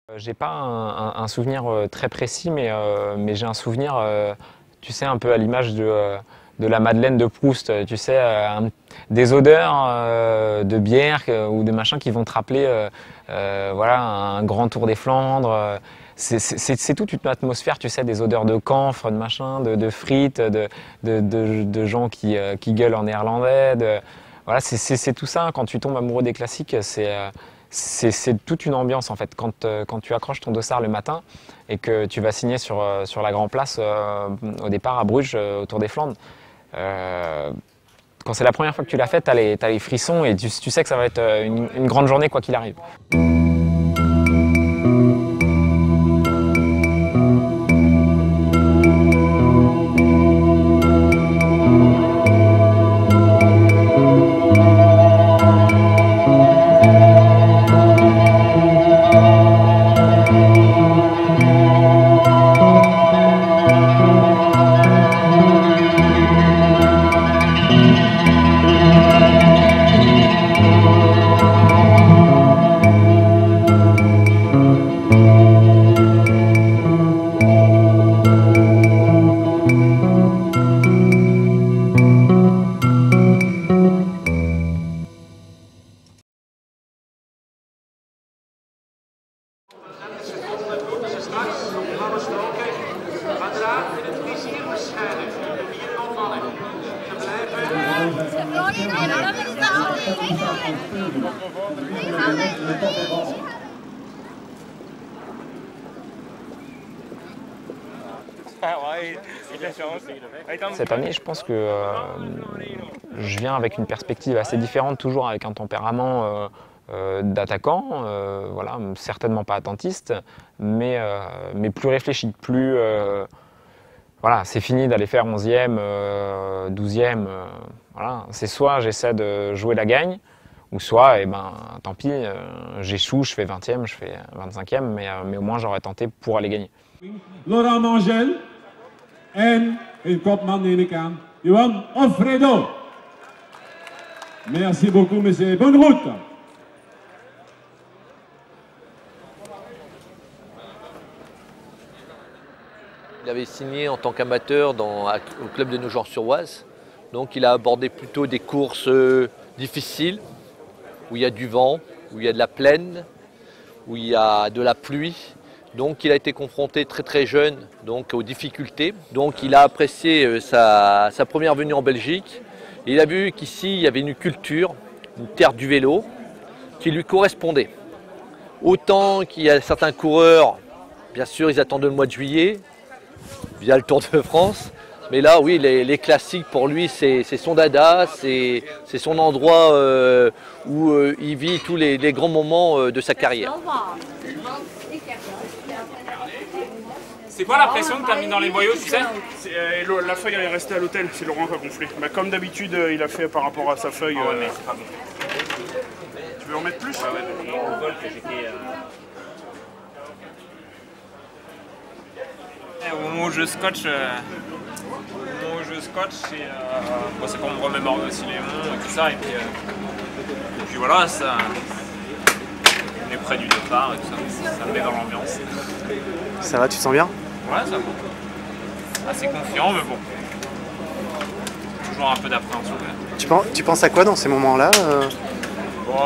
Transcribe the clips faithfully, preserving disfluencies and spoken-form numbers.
J'ai pas un, un, un souvenir très précis, mais, euh, mais j'ai un souvenir, euh, tu sais, un peu à l'image de, euh, de la Madeleine de Proust, tu sais, euh, un, des odeurs euh, de bière euh, ou de machin qui vont te rappeler euh, euh, voilà, un grand tour des Flandres. C'est toute une atmosphère, tu sais, des odeurs de camphre, de machin, de, de frites, de, de, de, de gens qui, euh, qui gueulent en néerlandais. De, voilà, c'est tout ça, quand tu tombes amoureux des classiques, c'est... Euh, c'est toute une ambiance en fait. Quand, euh, quand tu accroches ton dossard le matin et que tu vas signer sur, euh, sur la Grand Place euh, au départ à Bruges, euh, autour des Flandres, euh, quand c'est la première fois que tu l'as fait, tu as, as les frissons et tu, tu sais que ça va être une, une grande journée quoi qu'il arrive. Cette année, je pense que euh, je viens avec une perspective assez différente, toujours avec un tempérament euh, euh, d'attaquant, euh, voilà, certainement pas attentiste, mais, euh, mais plus réfléchi, plus... Euh, voilà, c'est fini d'aller faire onzième, euh, douzième, euh, voilà. C'est soit j'essaie de jouer la gagne, ou soit, eh ben, tant pis, euh, j'échoue, je fais vingtième, je fais vingt-cinquième, mais, euh, mais au moins j'aurais tenté pour aller gagner. Laurent Mangel en een kopman neem ik aan, Johan Offredo. Merci beaucoup, monsieur. Bonne route. Il avait signé en tant qu'amateur au club de Nogent-sur-Oise. Donc il a abordé plutôt des courses euh, difficiles, où il y a du vent, où il y a de la plaine, où il y a de la pluie. Donc il a été confronté très très jeune donc, aux difficultés. Donc il a apprécié euh, sa, sa première venue en Belgique. Et il a vu qu'ici il y avait une culture, une terre du vélo, qui lui correspondait. Autant qu'il y a certains coureurs, bien sûr ils attendent le mois de juillet, via le Tour de France. Mais là, oui, les, les classiques, pour lui, c'est son dada, c'est son endroit euh, où euh, il vit tous les, les grands moments euh, de sa carrière. C'est quoi la pression que tu as mis dans les boyaux, tu sais? euh, La feuille elle est restée à l'hôtel, c'est Laurent qui a gonflé. Bah, comme d'habitude, euh, il a fait par rapport à sa feuille. Ah ouais, euh... mais c'est pas bon. Tu veux en mettre plus? Ouais, ouais, mais au vol que j'étais... Euh... Au moment où je scotche, euh, au moment où je scotche, c'est euh, bon, pour me remémorer aussi les monts et tout ça. Et puis, euh, et puis voilà, ça, on est près du départ et tout ça, ça me met dans l'ambiance. Ça va, tu te sens bien? Ouais, ça va. Assez confiant, mais bon. Toujours un peu d'appréhension. Tu penses, tu penses à quoi dans ces moments-là euh... bon,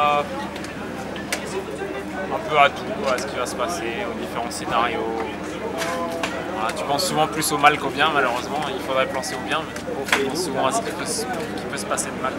un peu à tout, à ce qui va se passer, aux différents scénarios. Voilà, tu penses souvent plus au mal qu'au bien, malheureusement. Il faudrait penser au bien, mais tu penses souvent à ce qui peut, ce qui peut se passer de mal.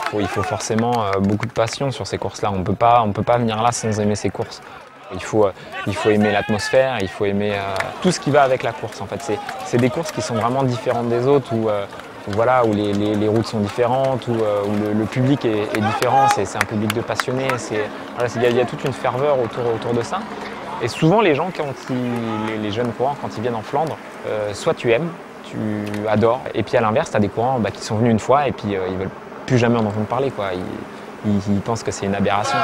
faut, il faut forcément euh, beaucoup de passion sur ces courses-là. On peut pas, on peut pas venir là sans aimer ces courses. Il faut, euh, il faut aimer l'atmosphère, il faut aimer euh, tout ce qui va avec la course. En fait, c'est, c'est des courses qui sont vraiment différentes des autres, où, euh, où, voilà, où les, les, les routes sont différentes, où, euh, où le, le public est, est différent. C'est, c'est un public de passionnés. C'est, voilà, c'est, il y a, il y a toute une ferveur autour, autour de ça. Et souvent, les gens, quand ils, les, les jeunes coureurs, quand ils viennent en Flandre, euh, soit tu aimes, tu adores, et puis à l'inverse, tu as des coureurs bah, qui sont venus une fois et puis euh, ils veulent plus jamais en entendre parler, quoi. Ils, ils, ils pensent que c'est une aberration.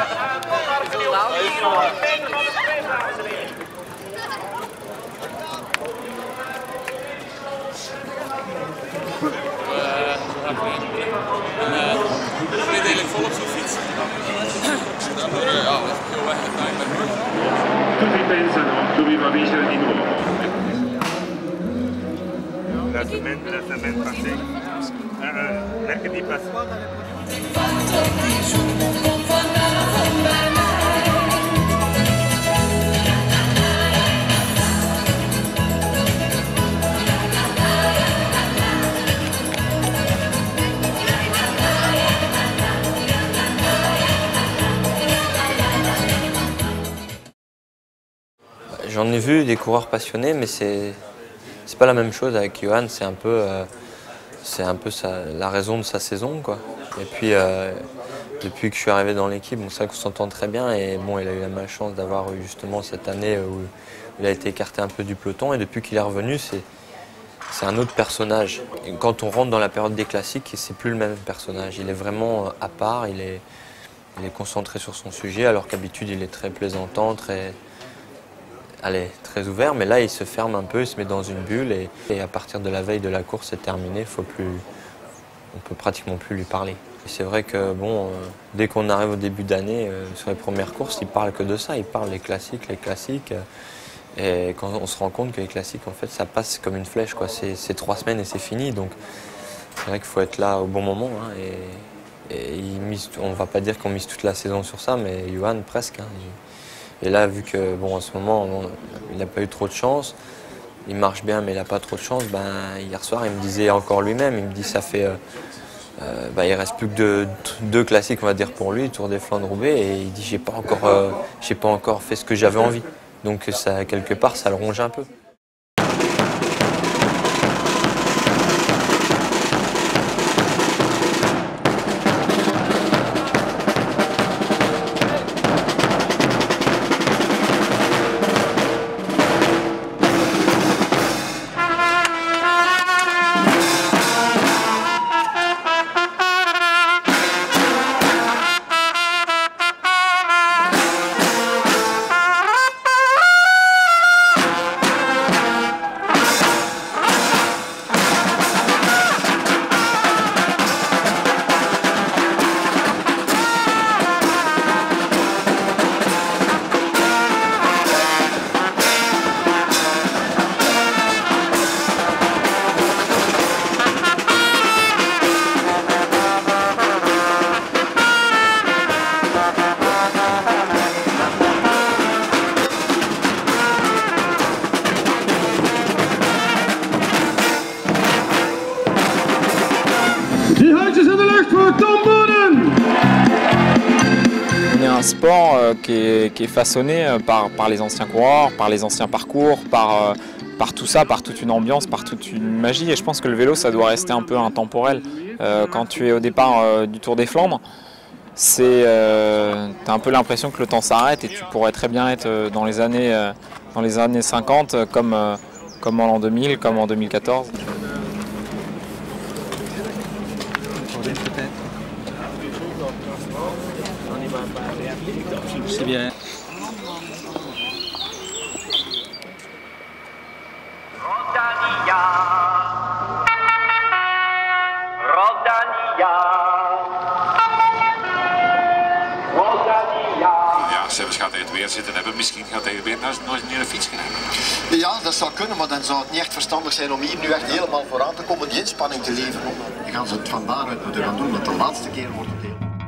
La semaine, la semaine passée, euh, mercredi passé. J'en ai vu des coureurs passionnés, mais c'est c'est pas la même chose avec Johan. C'est un peu, euh, c'est un peu sa, la raison de sa saison, quoi. Et puis euh, depuis que je suis arrivé dans l'équipe, bon, c'est vrai qu'on s'entend très bien. Et bon, il a eu la malchance d'avoir eu justement cette année où il a été écarté un peu du peloton. Et depuis qu'il est revenu, c'est c'est un autre personnage. Et quand on rentre dans la période des classiques, c'est plus le même personnage. Il est vraiment à part. Il est, il est concentré sur son sujet, alors qu'habitude il est très plaisantant, très Allez, très ouvert, mais là il se ferme un peu, il se met dans une bulle et, et à partir de la veille de la course, c'est terminé, faut plus, on peut pratiquement plus lui parler. C'est vrai que bon, euh, dès qu'on arrive au début d'année, euh, sur les premières courses, il parle que de ça, il parle les classiques, les classiques. Euh, et quand on se rend compte que les classiques, en fait, ça passe comme une flèche, quoi. C'est, c'est trois semaines et c'est fini, donc c'est vrai qu'il faut être là au bon moment. Hein, et, et il mise, on va pas dire qu'on mise toute la saison sur ça, mais Johan presque. Hein, il, Et là, vu que bon, en ce moment, on, il n'a pas eu trop de chance, il marche bien, mais il n'a pas trop de chance, ben, hier soir, il me disait encore lui-même, il me dit ça fait, euh, euh, ben, il reste plus que deux, deux classiques, on va dire, pour lui, Tour des Flandres-Roubaix, et il dit j'ai pas encore, euh, j'ai pas encore fait ce que j'avais envie. Donc ça, quelque part, ça le ronge un peu. On est un sport euh, qui, est, qui est façonné euh, par, par les anciens coureurs, par les anciens parcours, par, euh, par tout ça, par toute une ambiance, par toute une magie. Et je pense que le vélo, ça doit rester un peu intemporel. Euh, quand tu es au départ euh, du Tour des Flandres, c'est, euh, tu as un peu l'impression que le temps s'arrête et tu pourrais très bien être euh, dans les années, euh, dans les années cinquante, comme, euh, comme en l'an deux mille, comme en deux mille quatorze. C'est bien. Rodania. Rodania. Rodania. Ja, Sebas gaat tegen het weer zitten hebben. Misschien gaat tegen het weer nooit meer een fiets krijgen. Ja, dat zou kunnen, maar dan zou het niet echt verstandig zijn om hier nu echt helemaal vooraan te komen, die inspanning te leveren. Dan gaan ze het van daaruit moeten gaan doen, dat de laatste keer wordt het heel...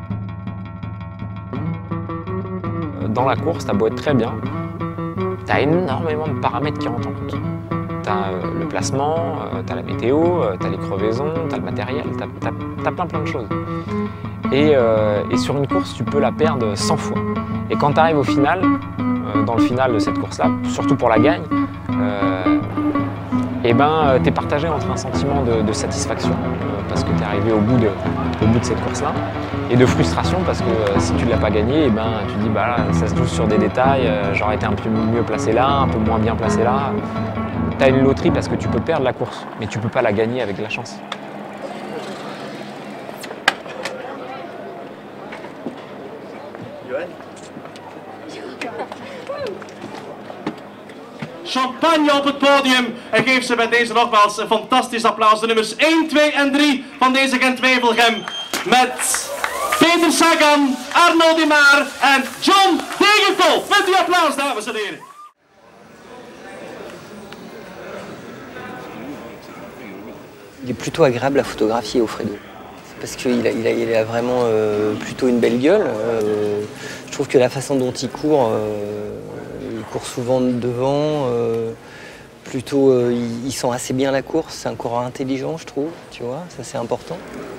Dans la course, t'as beau être très bien, t'as énormément de paramètres qui rentrent en compte. T'as euh, le placement, euh, t'as la météo, euh, t'as les crevaisons, t'as le matériel, t'as, t'as, t'as plein plein de choses. Et, euh, et sur une course, tu peux la perdre cent fois. Et quand tu arrives au final, euh, dans le final de cette course-là, surtout pour la gagne, euh, et ben, tu es partagé entre un sentiment de, de satisfaction, euh, parce que tu es arrivé au bout de, au bout de cette course-là, et de frustration, parce que euh, si tu ne l'as pas gagné, et ben, tu te dis bah, là, ça se joue sur des détails, euh, j'aurais été un peu mieux placé là, un peu moins bien placé là. Tu as une loterie parce que tu peux perdre la course, mais tu ne peux pas la gagner avec de la chance. Champagne op het podium en geef ze bij deze nogmaals een fantastisch applaus. De nummers één, twee en drie van deze Gent-Wevelgem met Peter Sagan, Arno Di Maar en John Degenkolb. Met uw applaus, dames en heren. Il est plutôt agréable à photographier, Alfredo. Parce qu'il a, il a, il a vraiment euh, plutôt une belle gueule. Euh, je trouve que la façon dont il court, euh, il court souvent devant. Euh, plutôt, euh, il, il sent assez bien la course. C'est un coureur intelligent, je trouve. Tu vois, ça c'est important.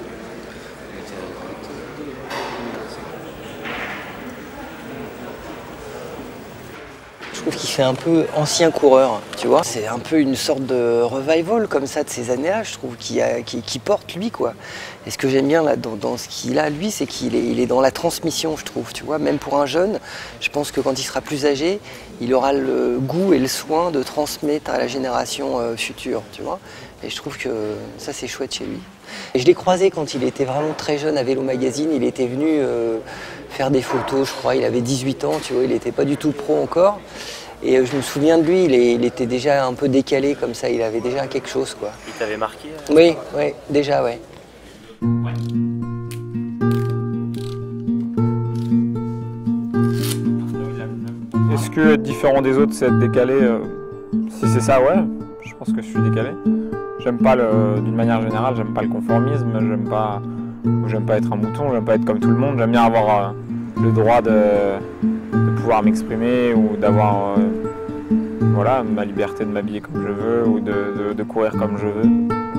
Je trouve qu'il fait un peu ancien coureur, tu vois. C'est un peu une sorte de revival comme ça de ces années-là, je trouve, qui, a, qui, qui porte lui, quoi. Et ce que j'aime bien là, dans, dans ce qu'il a, lui, c'est qu'il est, il est dans la transmission, je trouve, tu vois. Même pour un jeune, je pense que quand il sera plus âgé, il aura le goût et le soin de transmettre à la génération euh, future, tu vois. Et je trouve que ça, c'est chouette chez lui. Et je l'ai croisé quand il était vraiment très jeune à Vélo Magazine. Il était venu euh, faire des photos, je crois. Il avait dix-huit ans, tu vois. Il n'était pas du tout pro encore. Et euh, je me souviens de lui, il, est, il était déjà un peu décalé comme ça. Il avait déjà quelque chose, quoi. Il t'avait marqué euh... Oui, oui, déjà, ouais. Est-ce que être différent des autres, c'est être décalé? euh, Si c'est ça, ouais. Je pense que je suis décalé. J'aime pas, d'une manière générale, j'aime pas le conformisme, j'aime pas, j'aime pas être un mouton, j'aime pas être comme tout le monde. J'aime bien avoir euh, le droit de, de pouvoir m'exprimer ou d'avoir euh, voilà, ma liberté de m'habiller comme je veux ou de, de, de courir comme je veux.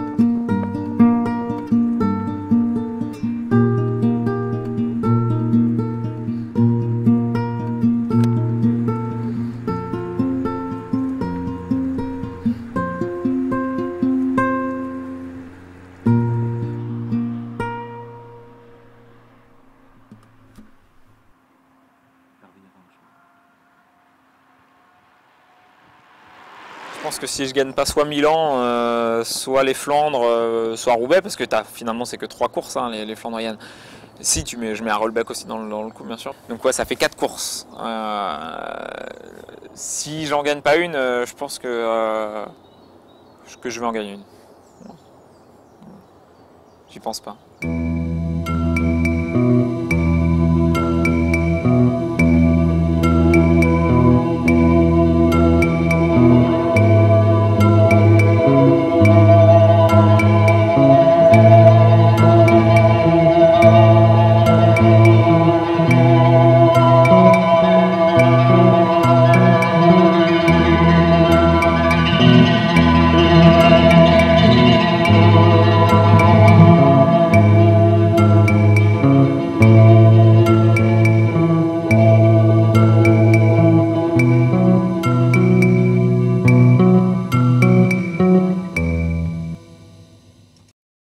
Je pense que si je gagne pas soit Milan, euh, soit les Flandres, euh, soit Roubaix, parce que as, finalement c'est que trois courses, hein, les, les Flandriennes. Si tu mets, je mets un rollback aussi dans le, dans le coup, bien sûr. Donc ouais, ça fait quatre courses. Euh, si j'en gagne pas une, euh, je pense que, euh, que je vais en gagner une. J'y pense pas.